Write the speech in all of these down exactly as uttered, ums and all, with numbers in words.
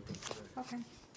Okay.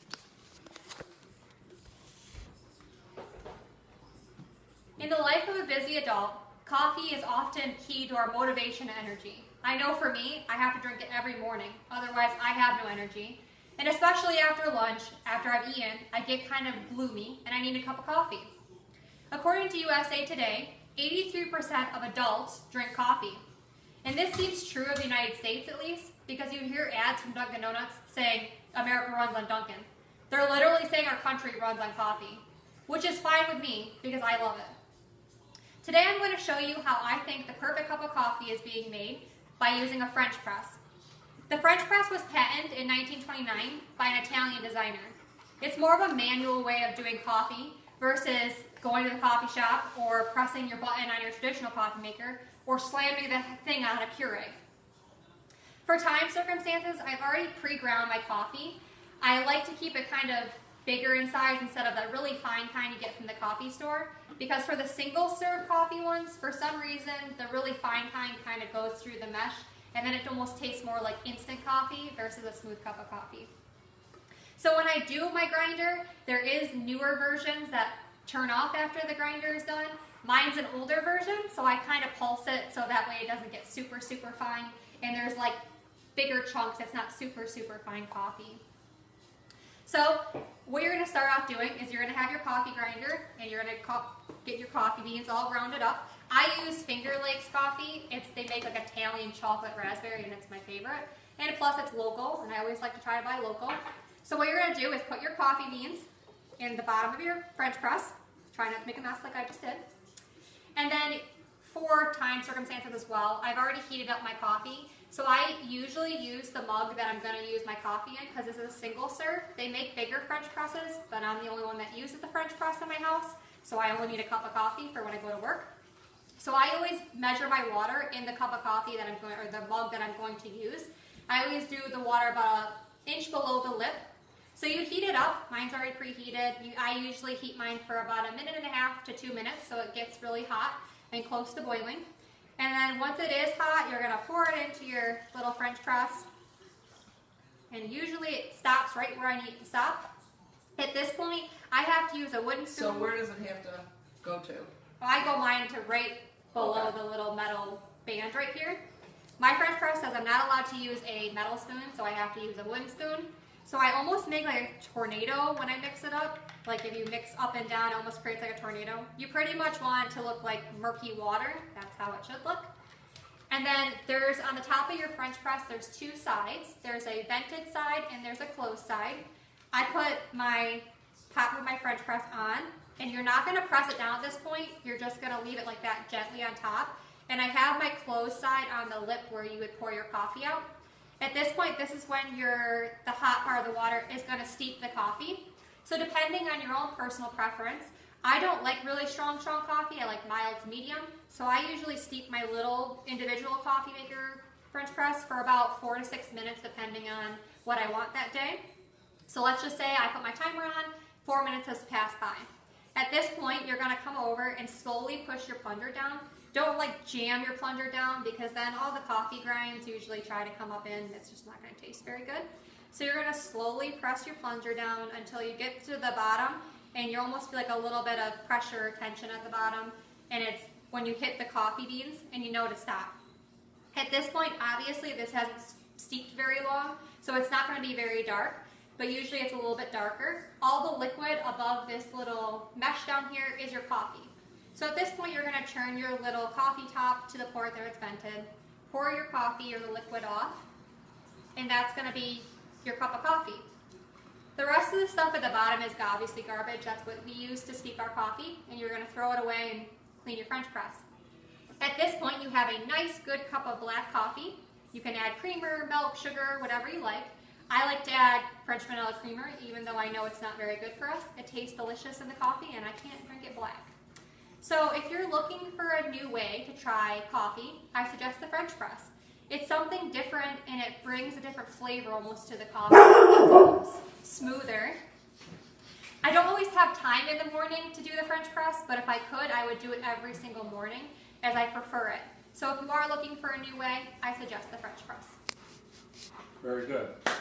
In the life of a busy adult, coffee is often key to our motivation and energy. I know for me, I have to drink it every morning, otherwise I have no energy. And especially after lunch, after I've eaten, I get kind of gloomy and I need a cup of coffee. According to U S A Today, eighty-three percent of adults drink coffee. And this seems true of the United States at least, because you hear ads from Dunkin' Donuts saying America runs on Dunkin'. They're literally saying our country runs on coffee, which is fine with me because I love it. Today I'm going to show you how I think the perfect cup of coffee is being made by using a French press. The French press was patented in nineteen twenty-nine by an Italian designer. It's more of a manual way of doing coffee versus going to the coffee shop or pressing your button on your traditional coffee maker or slamming the thing on a Keurig. For time circumstances, I've already pre-ground my coffee. I like to keep it kind of bigger in size instead of that really fine kind you get from the coffee store, because for the single serve coffee ones, for some reason, the really fine kind kind of goes through the mesh, and then it almost tastes more like instant coffee versus a smooth cup of coffee. So when I do my grinder, there is newer versions that turn off after the grinder is done. Mine's an older version, so I kind of pulse it so that way it doesn't get super, super fine, and there's like bigger chunks. It's not super, super fine coffee. So what you're going to start off doing is you're going to have your coffee grinder and you're going to get your coffee beans all grounded up. I use Finger Lakes coffee. It's, they make like Italian chocolate raspberry and it's my favorite. And plus it's local, and I always like to try to buy local. So what you're going to do is put your coffee beans in the bottom of your French press. Try not to make a mess like I just did. And then for time circumstances as well, I've already heated up my coffee. So I usually use the mug that I'm going to use my coffee in because this is a single serve. They make bigger French presses, but I'm the only one that uses the French press in my house. So I only need a cup of coffee for when I go to work. So I always measure my water in the cup of coffee that I'm going, or the mug that I'm going to use. I always do the water about an inch below the lip. So you heat it up. Mine's already preheated. You, I usually heat mine for about a minute and a half to two minutes so it gets really hot and close to boiling. And then once it is hot, you're going to pour it into your little French press. And usually it stops right where I need to stop. At this point, I have to use a wooden spoon. So where does it have to go to? I go mine to right below Okay. the little metal band right here. My French press says I'm not allowed to use a metal spoon, so I have to use a wooden spoon. So I almost make like a tornado when I mix it up. Like if you mix up and down, it almost creates like a tornado. You pretty much want it to look like murky water. That's how it should look. And then there's, on the top of your French press, there's two sides. There's a vented side and there's a closed side. I put my top of my French press on, and you're not going to press it down at this point. You're just going to leave it like that gently on top. And I have my closed side on the lip where you would pour your coffee out. At this point, this is when your, the hot part of the water is going to steep the coffee. So depending on your own personal preference, I don't like really strong, strong coffee. I like mild to medium. So I usually steep my little individual coffee maker French press for about four to six minutes depending on what I want that day. So let's just say I put my timer on, four minutes has passed by. At this point, you're going to come over and slowly push your plunger down. Don't like jam your plunger down because then all the coffee grinds usually try to come up in. It's just not going to taste very good. So you're going to slowly press your plunger down until you get to the bottom and you almost feel like a little bit of pressure or tension at the bottom. And it's when you hit the coffee beans and you know to stop. At this point, obviously this hasn't steeped very long, so it's not going to be very dark, but usually it's a little bit darker. All the liquid above this little mesh down here is your coffee. So at this point, you're going to turn your little coffee top to the port that it's vented, pour your coffee or the liquid off, and that's going to be your cup of coffee. The rest of the stuff at the bottom is obviously garbage. That's what we use to steep our coffee, and you're going to throw it away and clean your French press. At this point, you have a nice, good cup of black coffee. You can add creamer, milk, sugar, whatever you like. I like to add French vanilla creamer, even though I know it's not very good for us. It tastes delicious in the coffee, and I can't drink it black. So if you're looking for a new way to try coffee, I suggest the French press. It's something different and it brings a different flavor almost to the coffee. It's smoother. I don't always have time in the morning to do the French press, but if I could, I would do it every single morning as I prefer it. So if you are looking for a new way, I suggest the French press. Very good.